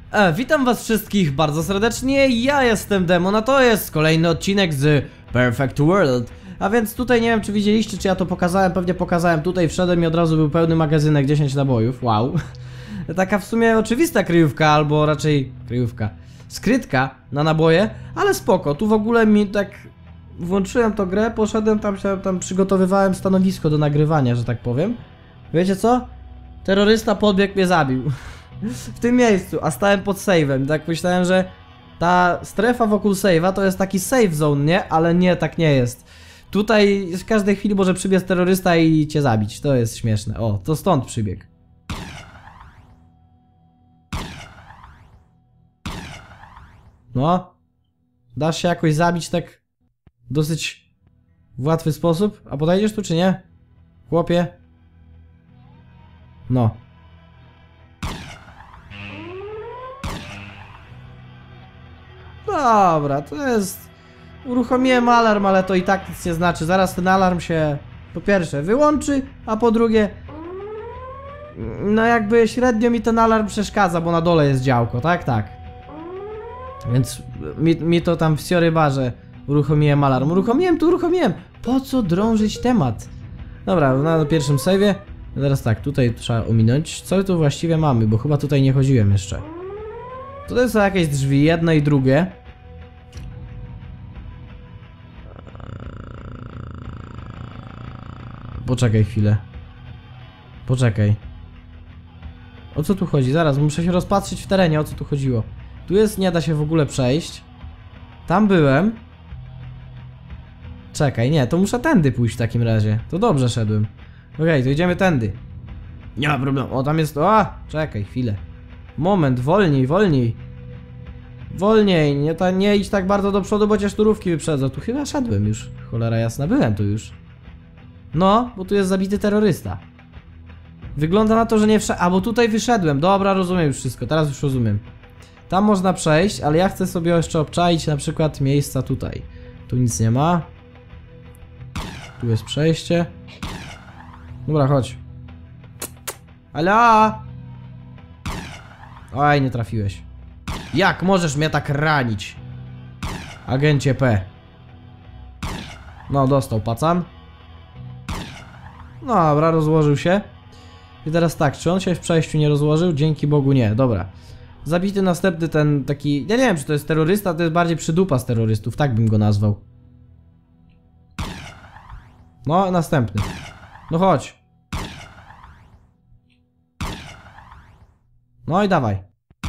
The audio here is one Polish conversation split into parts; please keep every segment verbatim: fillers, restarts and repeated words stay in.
E, witam was wszystkich bardzo serdecznie, ja jestem Demon, a to jest kolejny odcinek z Perfect World. A więc tutaj nie wiem czy widzieliście, czy ja to pokazałem, pewnie pokazałem, tutaj wszedłem i od razu był pełny magazynek, dziesięć nabojów, wow. Taka w sumie oczywista kryjówka, albo raczej kryjówka, skrytka na naboje, ale spoko, tu w ogóle mi tak... Włączyłem to grę, poszedłem tam, się tam przygotowywałem stanowisko do nagrywania, że tak powiem. Wiecie co? Terrorysta podbiegł, mnie zabił. W tym miejscu, a stałem pod save'em. Tak myślałem, że ta strefa wokół save'a to jest taki safe zone, nie? Ale nie, tak nie jest. Tutaj w każdej chwili może przybiec terrorysta i cię zabić. To jest śmieszne. O, to stąd przybiegł. No. Dasz się jakoś zabić tak dosyć w łatwy sposób? A podejdziesz tu czy nie? Chłopie? No. Dobra, to jest... Uruchomiłem alarm, ale to i tak nic nie znaczy. Zaraz ten alarm się po pierwsze wyłączy, a po drugie... No jakby średnio mi ten alarm przeszkadza, bo na dole jest działko, tak? Tak. Więc mi, mi to tam w siorybarze uruchomiłem alarm. Uruchomiłem, tu uruchomiłem. Po co drążyć temat? Dobra, na pierwszym save'ie. Teraz tak, tutaj trzeba ominąć. Co tu właściwie mamy, bo chyba tutaj nie chodziłem jeszcze. Tutaj są jakieś drzwi, jedne i drugie. Poczekaj chwilę. Poczekaj. O co tu chodzi? Zaraz, muszę się rozpatrzyć w terenie, o co tu chodziło. Tu jest, nie da się w ogóle przejść. Tam byłem. Czekaj, nie, to muszę tędy pójść w takim razie. To dobrze szedłem. Okej, okay, to idziemy tędy. Nie ma problemu. O, tam jest... O, czekaj, chwilę. Moment, wolniej, wolniej. Wolniej, nie, ta, nie idź tak bardzo do przodu, bo cię szturówki wyprzedzą. Tu chyba szedłem już. Cholera jasna, byłem tu już. No, bo tu jest zabity terrorysta. Wygląda na to, że nie wszedłem. A, bo tutaj wyszedłem. Dobra, rozumiem już wszystko, teraz już rozumiem. Tam można przejść, ale ja chcę sobie jeszcze obczaić na przykład miejsca tutaj. Tu nic nie ma. Tu jest przejście. Dobra, chodź. Ala! Oj, nie trafiłeś. Jak możesz mnie tak ranić? Agencie P. No, dostał pacan. No, dobra, rozłożył się. I teraz tak, czy on się w przejściu nie rozłożył? Dzięki Bogu nie, dobra. Zabity następny ten taki... Ja nie wiem, czy to jest terrorysta, to jest bardziej przydupa z terrorystów, tak bym go nazwał. No, następny. No chodź. No i dawaj.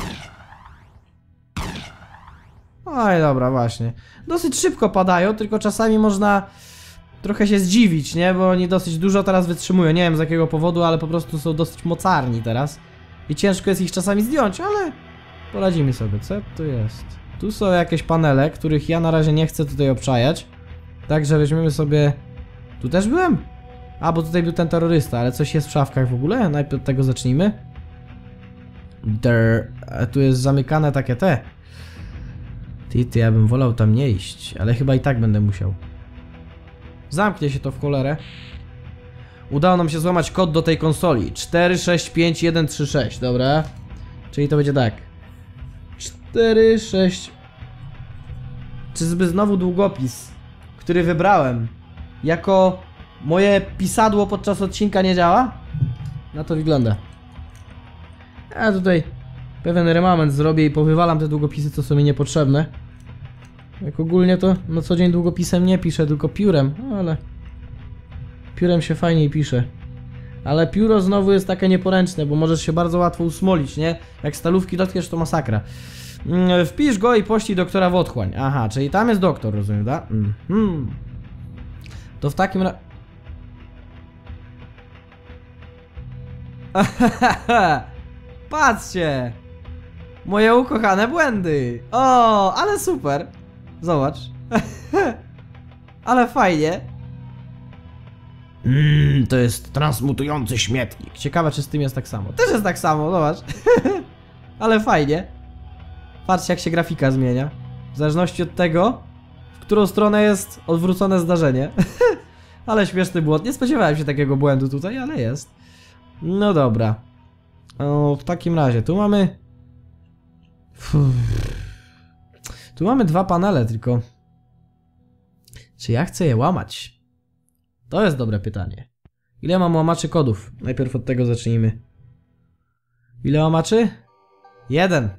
Oj, dobra, właśnie. Dosyć szybko padają, tylko czasami można trochę się zdziwić, nie? Bo oni dosyć dużo teraz wytrzymują. Nie wiem z jakiego powodu, ale po prostu są dosyć mocarni teraz. I ciężko jest ich czasami zdjąć, ale poradzimy sobie. Co tu jest? Tu są jakieś panele, których ja na razie nie chcę tutaj obczajać. Także weźmiemy sobie... Tu też byłem? A, bo tutaj był ten terrorysta, ale coś jest w szafkach w ogóle? Najpierw od tego zacznijmy. Der... A tu jest zamykane takie te. Ty, ty, ja bym wolał tam nie iść, ale chyba i tak będę musiał. Zamknie się to w cholerę. Udało nam się złamać kod do tej konsoli. cztery sześć pięć jeden trzy sześć, dobra. Czyli to będzie tak. cztery sześć... Czyżby znowu długopis, który wybrałem jako moje pisadło podczas odcinka nie działa? Na to wygląda. Ja tutaj pewien remament zrobię i powywalam te długopisy, co są mi niepotrzebne. Jak ogólnie to na co dzień długopisem nie piszę, tylko piórem, ale piórem się fajniej pisze. Ale pióro znowu jest takie nieporęczne, bo możesz się bardzo łatwo usmolić, nie? Jak stalówki dotkniesz, to masakra. Wpisz go i pościg doktora w otchłań. Aha, czyli tam jest doktor, rozumiem, tak? Mhm. To w takim razie... Patrzcie! Moje ukochane błędy! O, ale super! Zobacz. Ale fajnie. Mmm, to jest transmutujący śmietnik. Ciekawe, czy z tym jest tak samo. Też jest tak samo, zobacz. Ale fajnie. Patrzcie, jak się grafika zmienia. W zależności od tego, w którą stronę jest odwrócone zdarzenie. Ale śmieszny błąd. Nie spodziewałem się takiego błędu tutaj, ale jest. No dobra. O, w takim razie, tu mamy Fuh. Tu mamy dwa panele tylko. Czy ja chcę je łamać? To jest dobre pytanie. Ile mam łamaczy kodów? Najpierw od tego zacznijmy. Ile łamaczy? Jeden.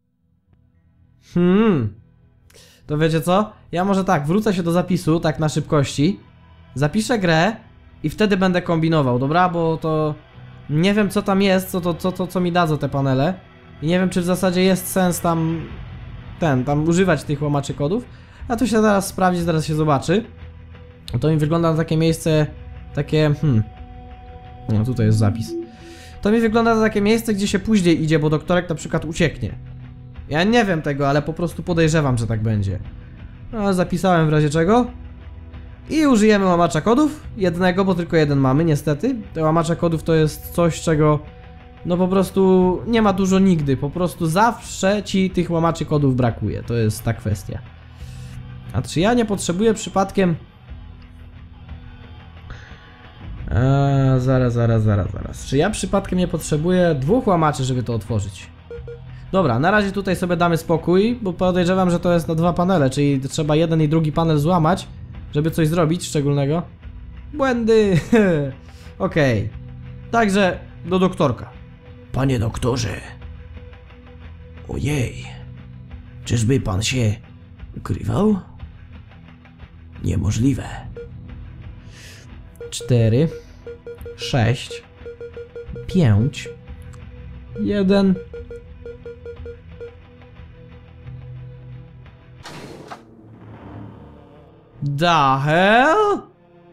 Hmm. To wiecie co? Ja może tak, wrócę się do zapisu, tak na szybkości. Zapiszę grę i wtedy będę kombinował, dobra? Bo to... Nie wiem co tam jest, co to, co, to, co mi dadzą te panele. I nie wiem czy w zasadzie jest sens tam... Ten, tam używać tych łamaczy kodów. A to się zaraz sprawdzi, zaraz się zobaczy. To mi wygląda na takie miejsce... Takie... Hmm... No tutaj jest zapis. To mi wygląda na takie miejsce, gdzie się później idzie, bo doktorek na przykład ucieknie. Ja nie wiem tego, ale po prostu podejrzewam, że tak będzie. No, zapisałem w razie czego. I użyjemy łamacza kodów. Jednego, bo tylko jeden mamy, niestety. Te łamacza kodów to jest coś, czego... No po prostu nie ma dużo nigdy. Po prostu zawsze ci tych łamaczy kodów brakuje. To jest ta kwestia. A czy ja nie potrzebuję przypadkiem... Eee, zaraz, zaraz, zaraz, zaraz. Czy ja przypadkiem nie potrzebuję dwóch łamaczy, żeby to otworzyć? Dobra, na razie tutaj sobie damy spokój, bo podejrzewam, że to jest na dwa panele, czyli trzeba jeden i drugi panel złamać, żeby coś zrobić szczególnego. Błędy! Okej. Okay. Także do doktorka. Panie doktorze. Ojej. Czyżby pan się ukrywał? Niemożliwe. Cztery, sześć, pięć, jeden. The hell?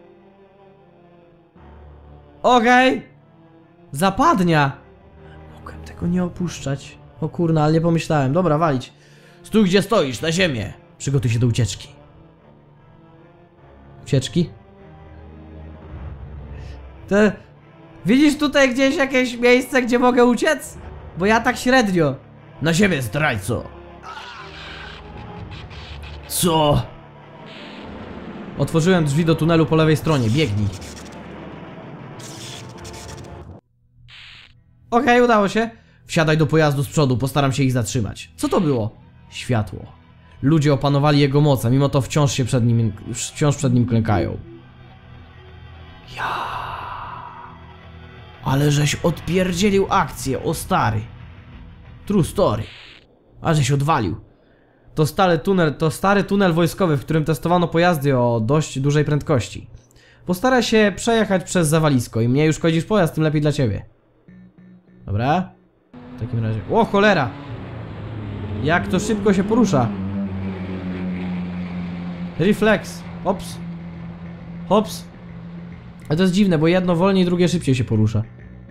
Okej. Okay. Zapadnia. Mogłem tego nie opuszczać. O kurna, ale nie pomyślałem. Dobra, walić. Stój gdzie stoisz, na ziemię. Przygotuj się do ucieczki. Ucieczki? Te... Widzisz tutaj gdzieś jakieś miejsce, gdzie mogę uciec? Bo ja tak średnio. Na ziemię, zdrajco. Co? Otworzyłem drzwi do tunelu po lewej stronie, biegnij. Okej, okay, udało się. Wsiadaj do pojazdu z przodu, postaram się ich zatrzymać. Co to było? Światło. Ludzie opanowali jego moc, a mimo to wciąż się przed nim, wciąż przed nim klękają. Ja. Ale żeś odpierdzielił akcję, o stary. True story. A żeś odwalił. To stary tunel, to stary tunel wojskowy, w którym testowano pojazdy o dość dużej prędkości. Postaraj się przejechać przez zawalisko. Im mniej uszkodzisz pojazd, tym lepiej dla ciebie. Dobra? W takim razie... O cholera! Jak to szybko się porusza. Reflex. Hops. Hops. Ale to jest dziwne, bo jedno wolniej, drugie szybciej się porusza.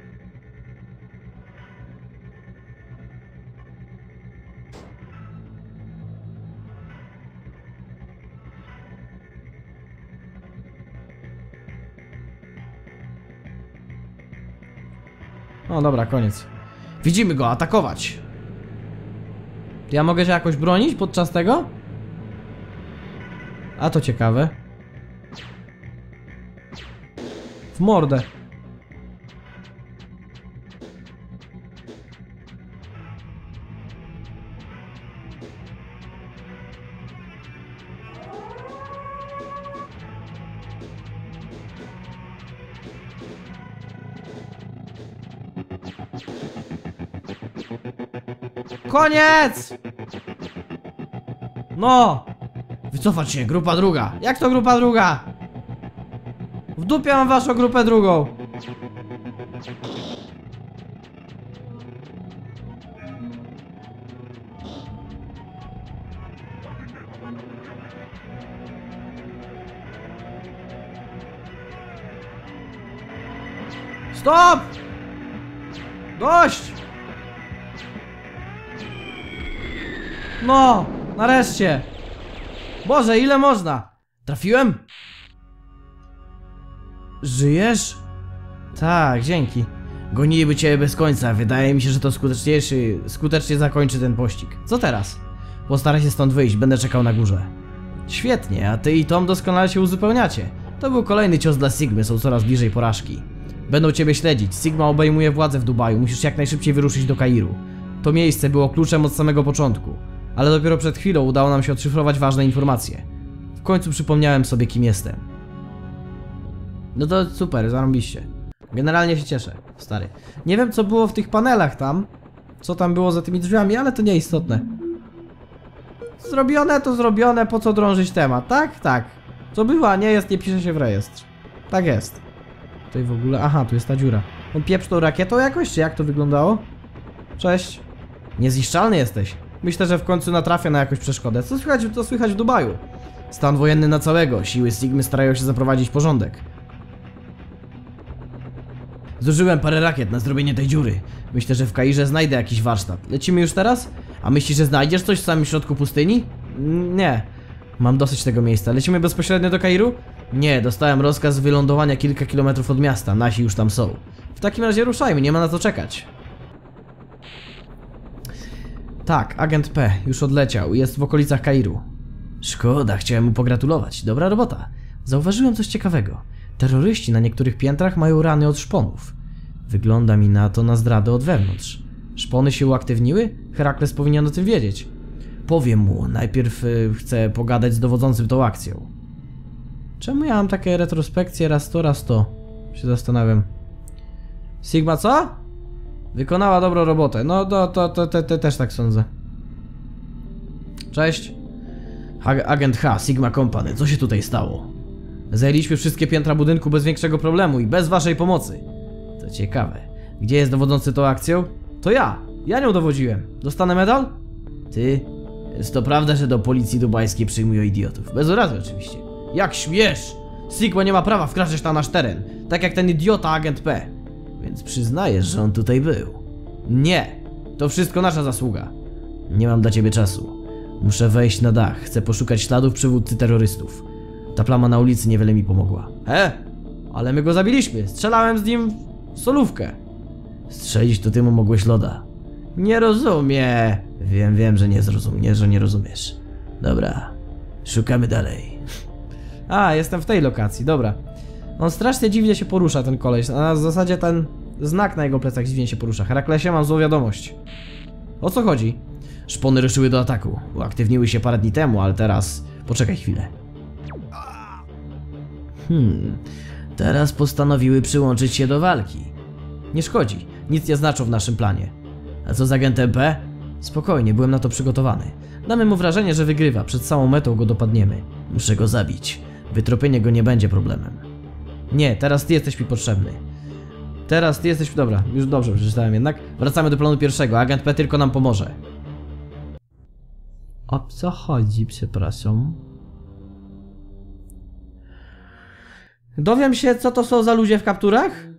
No dobra, koniec. Widzimy go, atakować. Ja mogę się jakoś bronić podczas tego? A to ciekawe. W mordę. Koniec! No! Wycofać się, grupa druga. Jak to grupa druga? W dupie mam waszą grupę drugą. Stop! Dość! No, nareszcie. Boże, ile można? Trafiłem? Żyjesz? Tak, dzięki. Goniliby cię bez końca. Wydaje mi się, że to skuteczniejszy, skutecznie zakończy ten pościg. Co teraz? Postaraj się stąd wyjść, będę czekał na górze. Świetnie, a ty i Tom doskonale się uzupełniacie. To był kolejny cios dla Sigmy, są coraz bliżej porażki. Będą ciebie śledzić. Sigma obejmuje władzę w Dubaju, musisz jak najszybciej wyruszyć do Kairu. To miejsce było kluczem od samego początku, ale dopiero przed chwilą udało nam się odszyfrować ważne informacje. W końcu przypomniałem sobie, kim jestem. No to super, zarąbiście. Generalnie się cieszę, stary. Nie wiem, co było w tych panelach tam, co tam było za tymi drzwiami, ale to nieistotne. Zrobione to zrobione, po co drążyć temat, tak? Tak. Co bywa, nie jest, nie pisze się w rejestrze. Tak jest. Tutaj w ogóle, aha, tu jest ta dziura. On pieprz tą rakietą jakoś, czy jak to wyglądało? Cześć. Niezniszczalny jesteś. Myślę, że w końcu natrafię na jakąś przeszkodę. Co słychać, to słychać w Dubaju? Stan wojenny na całego. Siły Sigmy starają się zaprowadzić porządek. Zużyłem parę rakiet na zrobienie tej dziury. Myślę, że w Kairze znajdę jakiś warsztat. Lecimy już teraz? A myślisz, że znajdziesz coś w samym środku pustyni? Nie. Mam dosyć tego miejsca. Lecimy bezpośrednio do Kairu? Nie, dostałem rozkaz wylądowania kilka kilometrów od miasta. Nasi już tam są. W takim razie ruszajmy, nie ma na co czekać. Tak, agent P już odleciał. Jest w okolicach Kairu. Szkoda, chciałem mu pogratulować. Dobra robota. Zauważyłem coś ciekawego. Terroryści na niektórych piętrach mają rany od szponów. Wygląda mi na to na zdradę od wewnątrz. Szpony się uaktywniły? Herakles powinien o tym wiedzieć. Powiem mu, najpierw y, chcę pogadać z dowodzącym tą akcją. Czemu ja mam takie retrospekcje raz to, raz to? Się zastanawiam. Sigma co? Wykonała dobrą robotę. No to, to, to, to, to też tak sądzę. Cześć. Agent H, Sigma Company, co się tutaj stało? Zajęliśmy wszystkie piętra budynku bez większego problemu i bez waszej pomocy. To ciekawe. Gdzie jest dowodzący tą akcją? To ja. Ja nią dowodziłem. Dostanę medal? Ty? Jest to prawda, że do policji dubajskiej przyjmują idiotów. Bez urazy oczywiście. Jak śmiesz? Sigma nie ma prawa wkraczać na nasz teren. Tak jak ten idiota agent P. Więc przyznajesz, że on tutaj był. Nie. To wszystko nasza zasługa. Nie mam dla ciebie czasu. Muszę wejść na dach. Chcę poszukać śladów przywódcy terrorystów. Ta plama na ulicy niewiele mi pomogła. E? Ale my go zabiliśmy. Strzelałem z nim w solówkę. Strzelić to ty mu mogłeś loda. Nie rozumiem. Wiem, wiem, że nie zrozumiesz, że nie rozumiesz. Dobra. Szukamy dalej. A, jestem w tej lokacji, dobra. On strasznie dziwnie się porusza, ten koleś. A w zasadzie ten znak na jego plecach dziwnie się porusza. Heraklesie, mam złą wiadomość. O co chodzi? Szpony ruszyły do ataku. Uaktywniły się parę dni temu, ale teraz... Poczekaj chwilę. Hmm... Teraz postanowiły przyłączyć się do walki. Nie szkodzi. Nic nie znaczą w naszym planie. A co z agentem P? Spokojnie, byłem na to przygotowany. Damy mu wrażenie, że wygrywa. Przed samą metą go dopadniemy. Muszę go zabić. Wytropienie go nie będzie problemem. Nie, teraz ty jesteś mi potrzebny. Teraz ty jesteś... Dobra, już dobrze przeczytałem jednak. Wracamy do planu pierwszego. Agent P tylko nam pomoże. O co chodzi, przepraszam? Dowiem się, co to są za ludzie w kapturach?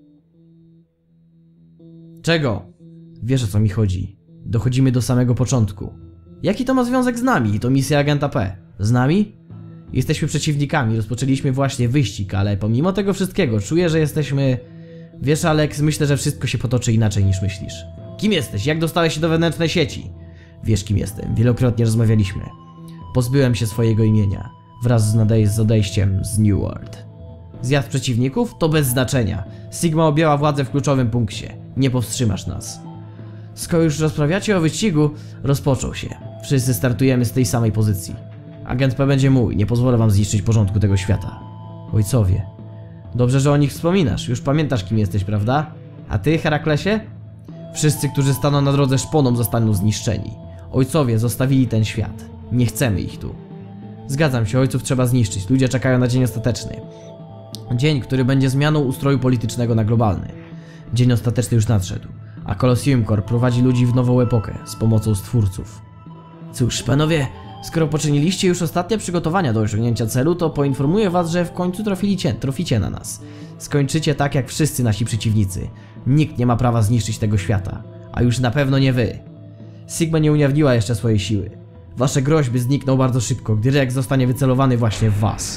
Czego? Wiesz, o co mi chodzi. Dochodzimy do samego początku. Jaki to ma związek z nami? To misja agenta P. Z nami? Jesteśmy przeciwnikami, rozpoczęliśmy właśnie wyścig, ale pomimo tego wszystkiego czuję, że jesteśmy... Wiesz, Alex, myślę, że wszystko się potoczy inaczej niż myślisz. Kim jesteś? Jak dostałeś się do wewnętrznej sieci? Wiesz, kim jestem. Wielokrotnie rozmawialiśmy. Pozbyłem się swojego imienia. Wraz z, nadej z odejściem z New World. Zjazd przeciwników? To bez znaczenia. Sigma objęła władzę w kluczowym punkcie. Nie powstrzymasz nas. Skoro już rozprawiacie o wyścigu, rozpoczął się. Wszyscy startujemy z tej samej pozycji. Agent P będzie mój, nie pozwolę wam zniszczyć porządku tego świata. Ojcowie. Dobrze, że o nich wspominasz. Już pamiętasz, kim jesteś, prawda? A ty, Heraklesie? Wszyscy, którzy staną na drodze szponom, zostaną zniszczeni. Ojcowie zostawili ten świat. Nie chcemy ich tu. Zgadzam się, ojców trzeba zniszczyć. Ludzie czekają na dzień ostateczny. Dzień, który będzie zmianą ustroju politycznego na globalny. Dzień ostateczny już nadszedł. A Colosseum Corp prowadzi ludzi w nową epokę z pomocą stwórców. Cóż, panowie, skoro poczyniliście już ostatnie przygotowania do osiągnięcia celu, to poinformuję was, że w końcu trafilicie, traficie na nas. Skończycie tak jak wszyscy nasi przeciwnicy. Nikt nie ma prawa zniszczyć tego świata. A już na pewno nie wy. Sigma nie ujawniła jeszcze swojej siły. Wasze groźby znikną bardzo szybko, gdy Rex zostanie wycelowany właśnie w was.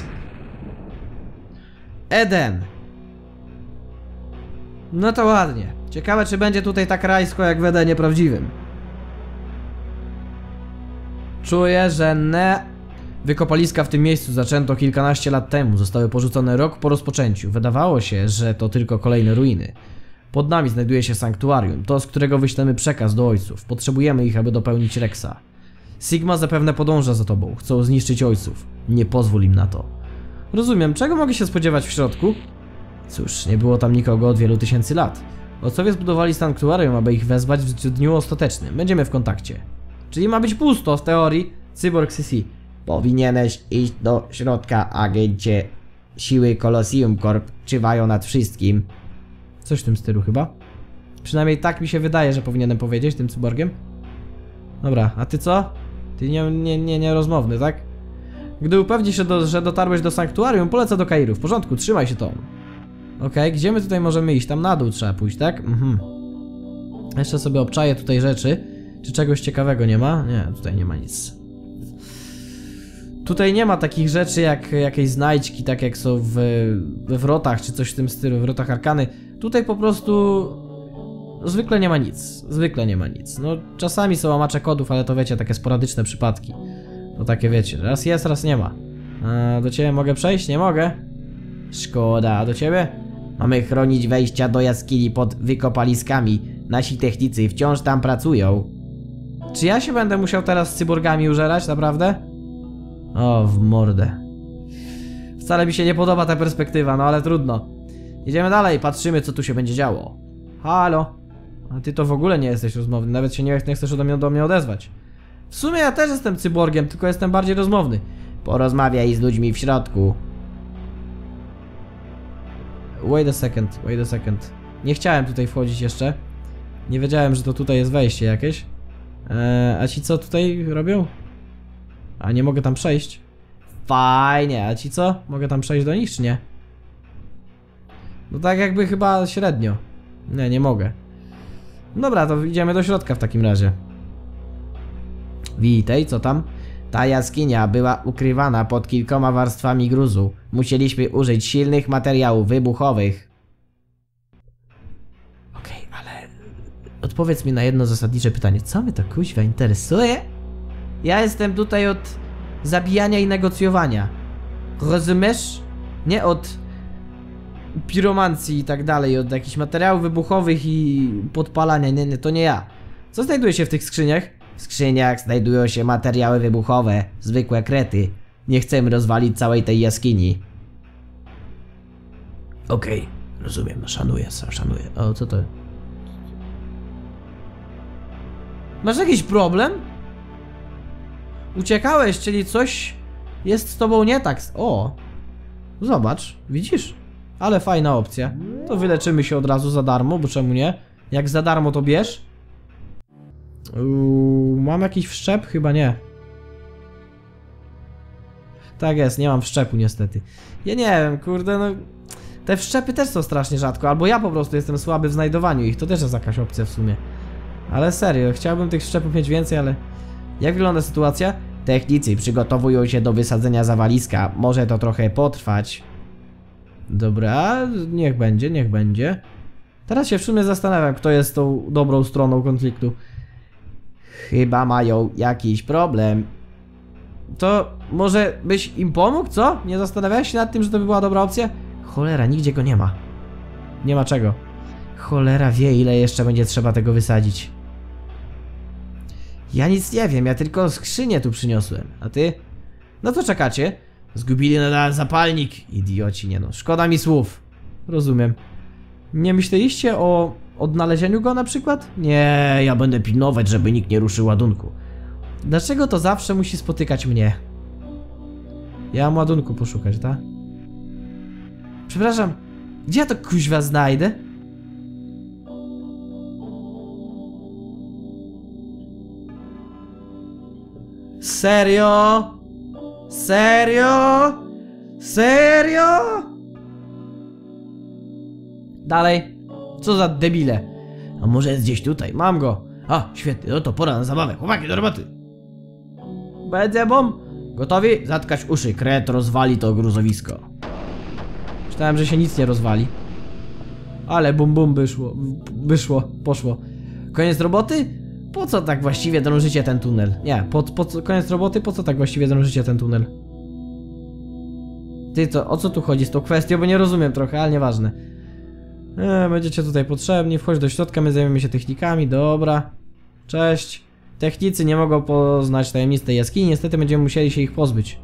Eden! No to ładnie. Ciekawe, czy będzie tutaj tak rajsko jak w Edenie prawdziwym. Czuję, że ne... Wykopaliska w tym miejscu zaczęto kilkanaście lat temu. Zostały porzucone rok po rozpoczęciu. Wydawało się, że to tylko kolejne ruiny. Pod nami znajduje się sanktuarium, to z którego wyślemy przekaz do ojców. Potrzebujemy ich, aby dopełnić Rexa. Sigma zapewne podąża za tobą, chcą zniszczyć ojców. Nie pozwól im na to. Rozumiem, czego mogę się spodziewać w środku? Cóż, nie było tam nikogo od wielu tysięcy lat. Ojcowie zbudowali sanktuarium, aby ich wezwać w dniu ostatecznym. Będziemy w kontakcie. Czyli ma być pusto w teorii. Cyborg Sisi. Powinieneś iść do środka, agencie. Siły Colosseum Corp czuwają nad wszystkim. Coś w tym stylu chyba. Przynajmniej tak mi się wydaje, że powinienem powiedzieć tym cyborgiem. Dobra, a ty co? Ty nie, nie, nie, nie rozmowny, tak? Gdy upewnisz się, do, że dotarłeś do sanktuarium, polecę do Kairu. W porządku, trzymaj się, Tom. Okej, okay, gdzie my tutaj możemy iść? Tam na dół trzeba pójść, tak? Mhm. Jeszcze sobie obczaję tutaj rzeczy. Czy czegoś ciekawego nie ma? Nie, tutaj nie ma nic. Tutaj nie ma takich rzeczy jak jakieś znajdźki, tak jak są w, we wrotach, czy coś w tym stylu, w wrotach Arkany. Tutaj po prostu zwykle nie ma nic. Zwykle nie ma nic. No, czasami są łamacze kodów, ale to wiecie, takie sporadyczne przypadki. To takie wiecie, raz jest, raz nie ma. A do ciebie mogę przejść? Nie mogę. Szkoda, a do ciebie? Mamy chronić wejścia do jaskini pod wykopaliskami. Nasi technicy wciąż tam pracują. Czy ja się będę musiał teraz z cyborgami użerać, naprawdę? O, w mordę. Wcale mi się nie podoba ta perspektywa, no ale trudno. Idziemy dalej, patrzymy, co tu się będzie działo. Halo? A ty to w ogóle nie jesteś rozmowny, nawet się nie, nie chcesz do mnie, do mnie odezwać. W sumie ja też jestem cyborgiem, tylko jestem bardziej rozmowny. Porozmawiaj z ludźmi w środku. Wait a second, wait a second. Nie chciałem tutaj wchodzić jeszcze. Nie wiedziałem, że to tutaj jest wejście jakieś. Eee, a ci co tutaj robią? A nie mogę tam przejść. Fajnie, a ci co? Mogę tam przejść do nich, czy nie? No tak jakby chyba średnio. Nie, nie mogę. Dobra, to idziemy do środka w takim razie. Witaj, co tam? Ta jaskinia była ukrywana pod kilkoma warstwami gruzu. Musieliśmy użyć silnych materiałów wybuchowych. Okej, okay, ale odpowiedz mi na jedno zasadnicze pytanie. Co mnie to kuźwa interesuje? Ja jestem tutaj od zabijania i negocjowania. Rozumiesz? Nie od piromancji i tak dalej, od jakichś materiałów wybuchowych i podpalania. Nie, nie, to nie ja. Co znajduje się w tych skrzyniach? W skrzyniach znajdują się materiały wybuchowe, zwykłe krety. Nie chcemy rozwalić całej tej jaskini. Okej, okay, rozumiem, szanuję, szanuję. O, co to? Masz jakiś problem? Uciekałeś, czyli coś jest z tobą nie tak. O! Zobacz, widzisz? Ale fajna opcja. To wyleczymy się od razu za darmo, bo czemu nie? Jak za darmo to bierz? Uuu, mam jakiś wszczep? Chyba nie. Tak jest, nie mam wszczepu niestety. Ja nie wiem, kurde, no... Te wszczepy też są strasznie rzadko, albo ja po prostu jestem słaby w znajdowaniu ich, to też jest jakaś opcja w sumie. Ale serio, chciałbym tych wszczepów mieć więcej, ale... Jak wygląda sytuacja? Technicy przygotowują się do wysadzenia zawaliska. Może to trochę potrwać. Dobra, niech będzie, niech będzie. Teraz się w sumie zastanawiam, kto jest tą dobrą stroną konfliktu. Chyba mają jakiś problem. To może byś im pomógł, co? Nie zastanawiałeś się nad tym, że to by była dobra opcja? Cholera, nigdzie go nie ma. Nie ma czego. Cholera wie, ile jeszcze będzie trzeba tego wysadzić. Ja nic nie wiem, ja tylko skrzynię tu przyniosłem. A ty? No to czekacie. Zgubili nadal zapalnik. Idioci, nie no. Szkoda mi słów. Rozumiem. Nie myśleliście o odnalezieniu go na przykład? Nie, ja będę pilnować, żeby nikt nie ruszył ładunku. Dlaczego to zawsze musi spotykać mnie? Ja mam ładunku poszukać, tak? Przepraszam, gdzie ja to kuźwa znajdę? Serio? Serio? Serio? Dalej. Co za debile. A może jest gdzieś tutaj? Mam go. A, świetnie, no to pora na zabawę. Chłopaki, do roboty. Będzie bom. Gotowi? Zatkać uszy, kret rozwali to gruzowisko. Myślałem, że się nic nie rozwali. Ale bum bum wyszło. Wyszło, poszło. Koniec roboty? Po co tak właściwie drążycie ten tunel? Nie, po, po co, koniec roboty? Po co tak właściwie drążycie ten tunel? Ty to, o co tu chodzi z tą kwestią? Bo nie rozumiem trochę, ale nieważne. E, będziecie tutaj potrzebni, wchodź do środka, my zajmiemy się technikami, dobra. Cześć. Technicy nie mogą poznać tajemnic tej jaskini, niestety będziemy musieli się ich pozbyć.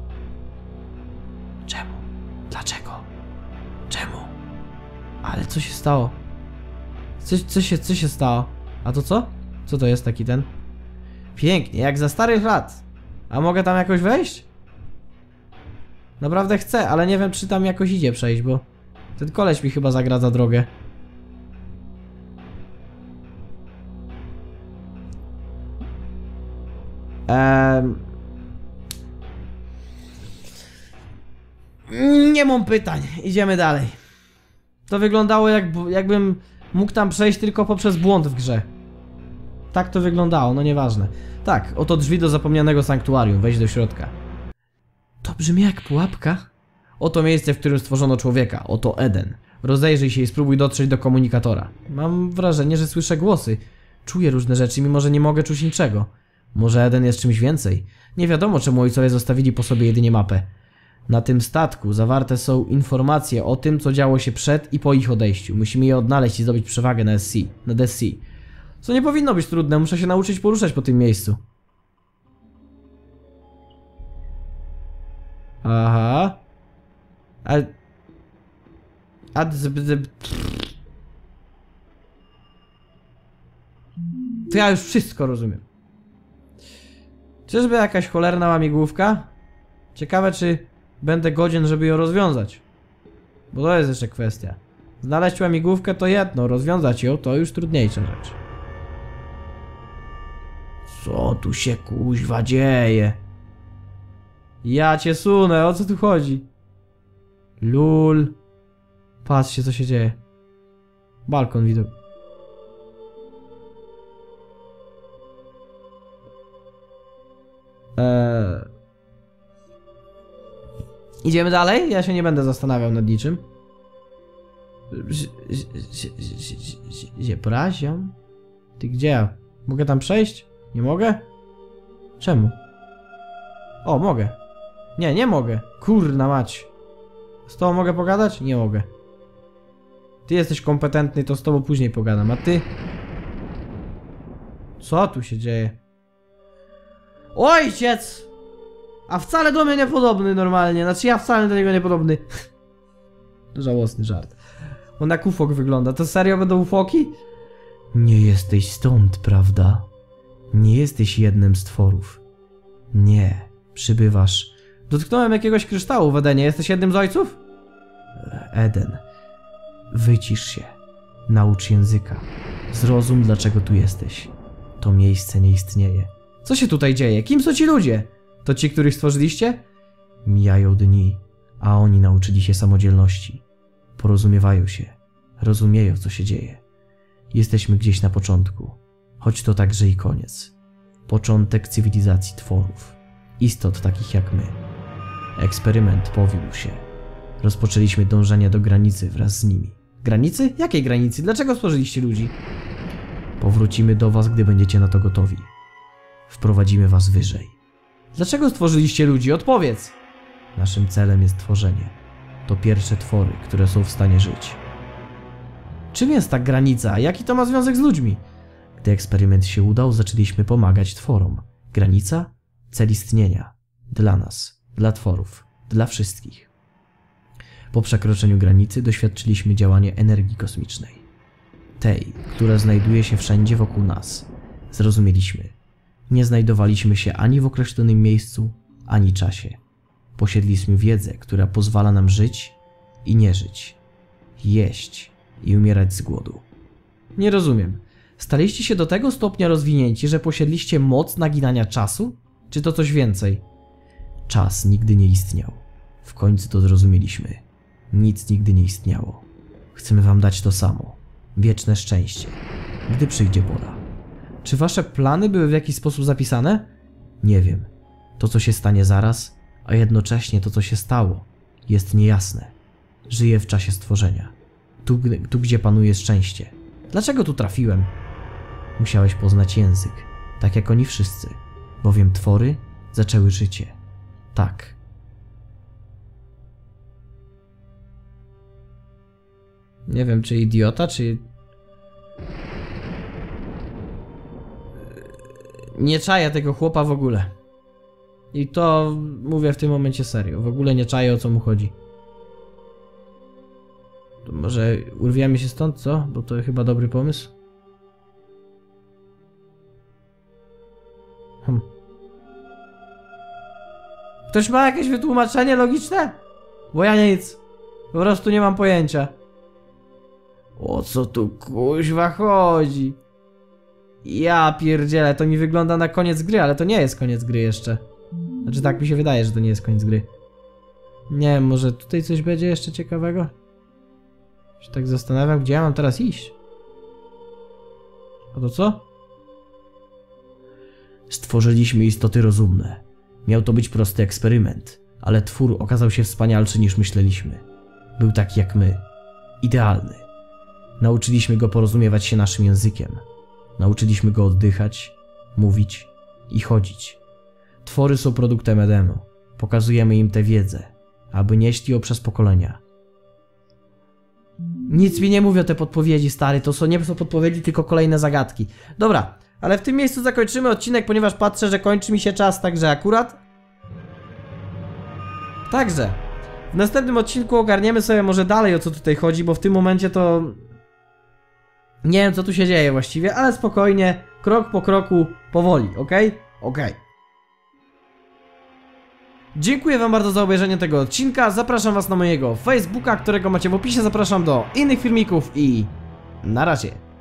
Czemu? Dlaczego? Czemu? Ale co się stało? Co, co, się, co się stało? A to co? Co to jest taki ten? Pięknie, jak za starych lat. A mogę tam jakoś wejść? Naprawdę chcę, ale nie wiem, czy tam jakoś idzie przejść, bo ten koleś mi chyba zagradza drogę. Ehm... Nie mam pytań, idziemy dalej. To wyglądało jak, jakbym mógł tam przejść tylko poprzez błąd w grze. Tak to wyglądało, no nieważne. Tak, oto drzwi do zapomnianego sanktuarium, wejdź do środka. To brzmi jak pułapka. Oto miejsce, w którym stworzono człowieka, oto Eden. Rozejrzyj się i spróbuj dotrzeć do komunikatora. Mam wrażenie, że słyszę głosy. Czuję różne rzeczy, mimo że nie mogę czuć niczego. Może Eden jest czymś więcej. Nie wiadomo, czemu ojcowie zostawili po sobie jedynie mapę. Na tym statku zawarte są informacje o tym, co działo się przed i po ich odejściu. Musimy je odnaleźć i zdobyć przewagę na S C, na D C. Co nie powinno być trudne, muszę się nauczyć poruszać po tym miejscu. Aha. A... A... To ja już wszystko rozumiem. Czyżby jakaś cholerna łamigłówka? Ciekawe, czy będę godzien, żeby ją rozwiązać. Bo to jest jeszcze kwestia. Znaleźć łamigłówkę to jedno, rozwiązać ją to już trudniejsza rzecz. Co tu się kuźwa dzieje? Ja cię sunę, o co tu chodzi? Lul. Patrzcie, co się dzieje. Balkon widok. Eee... Idziemy dalej? Ja się nie będę zastanawiał nad niczym. Przepraszam. Ty gdzie? Mogę tam przejść? Nie mogę? Czemu? O, mogę. Nie, nie mogę. Kurna mać. Z tobą mogę pogadać? Nie mogę. Ty jesteś kompetentny, to z tobą później pogadam, a ty? Co tu się dzieje? Ojciec! A wcale do mnie niepodobny normalnie. Znaczy ja wcale do niego niepodobny. Żałosny żart. On jak ufok wygląda. To serio będą ufoki? Nie jesteś stąd, prawda? Nie jesteś jednym z tworów. Nie. Przybywasz. Dotknąłem jakiegoś kryształu w Edenie. Jesteś jednym z ojców? Eden. Wycisz się. Naucz języka. Zrozum, dlaczego tu jesteś. To miejsce nie istnieje. Co się tutaj dzieje? Kim są ci ludzie? To ci, których stworzyliście? Mijają dni, a oni nauczyli się samodzielności. Porozumiewają się. Rozumieją, co się dzieje. Jesteśmy gdzieś na początku. Choć to także i koniec. Początek cywilizacji tworów. Istot takich jak my. Eksperyment powiódł się. Rozpoczęliśmy dążenie do granicy wraz z nimi. Granicy? Jakiej granicy? Dlaczego stworzyliście ludzi? Powrócimy do was, gdy będziecie na to gotowi. Wprowadzimy was wyżej. Dlaczego stworzyliście ludzi? Odpowiedz! Naszym celem jest tworzenie. To pierwsze twory, które są w stanie żyć. Czym jest ta granica? Jaki to ma związek z ludźmi? Gdy eksperyment się udał, zaczęliśmy pomagać tworom. Granica? Cel istnienia. Dla nas. Dla tworów. Dla wszystkich. Po przekroczeniu granicy doświadczyliśmy działania energii kosmicznej. Tej, która znajduje się wszędzie wokół nas. Zrozumieliśmy. Nie znajdowaliśmy się ani w określonym miejscu, ani czasie. Posiedliśmy wiedzę, która pozwala nam żyć i nie żyć. Jeść i umierać z głodu. Nie rozumiem. Staliście się do tego stopnia rozwinięci, że posiedliście moc naginania czasu? Czy to coś więcej? Czas nigdy nie istniał. W końcu to zrozumieliśmy. Nic nigdy nie istniało. Chcemy wam dać to samo. Wieczne szczęście. Gdy przyjdzie pora. Czy wasze plany były w jakiś sposób zapisane? Nie wiem. To, co się stanie zaraz, a jednocześnie to, co się stało, jest niejasne. Żyję w czasie stworzenia. Tu, tu gdzie panuje szczęście. Dlaczego tu trafiłem? Musiałeś poznać język, tak jak oni wszyscy, bowiem twory zaczęły życie. Tak. Nie wiem, czy idiota, czy... Nie czaję tego chłopa w ogóle. I to mówię w tym momencie serio. W ogóle nie czaję, o co mu chodzi. To może urwiemy się stąd, co? Bo to chyba dobry pomysł. Hm. Ktoś ma jakieś wytłumaczenie logiczne? Bo ja nic. Po prostu nie mam pojęcia. O co tu kuźwa chodzi? Ja pierdzielę, to mi wygląda na koniec gry, ale to nie jest koniec gry jeszcze. Znaczy tak mi się wydaje, że to nie jest koniec gry. Nie wiem, może tutaj coś będzie jeszcze ciekawego? Się tak zastanawiam, gdzie ja mam teraz iść. A to co? Stworzyliśmy istoty rozumne. Miał to być prosty eksperyment, ale twór okazał się wspanialszy niż myśleliśmy. Był taki jak my. Idealny. Nauczyliśmy go porozumiewać się naszym językiem. Nauczyliśmy go oddychać, mówić i chodzić. Twory są produktem Edenu. Pokazujemy im tę wiedzę, aby nieśli ją przez pokolenia. Nic mi nie mówi o te podpowiedzi, stary. To są nie są podpowiedzi, tylko kolejne zagadki. Dobra, ale w tym miejscu zakończymy odcinek, ponieważ patrzę, że kończy mi się czas, także akurat. Także w następnym odcinku ogarniemy sobie może dalej, o co tutaj chodzi, bo w tym momencie to... Nie wiem, co tu się dzieje właściwie, ale spokojnie, krok po kroku, powoli, ok? Ok. Dziękuję wam bardzo za obejrzenie tego odcinka, zapraszam was na mojego Facebooka, którego macie w opisie, zapraszam do innych filmików i na razie.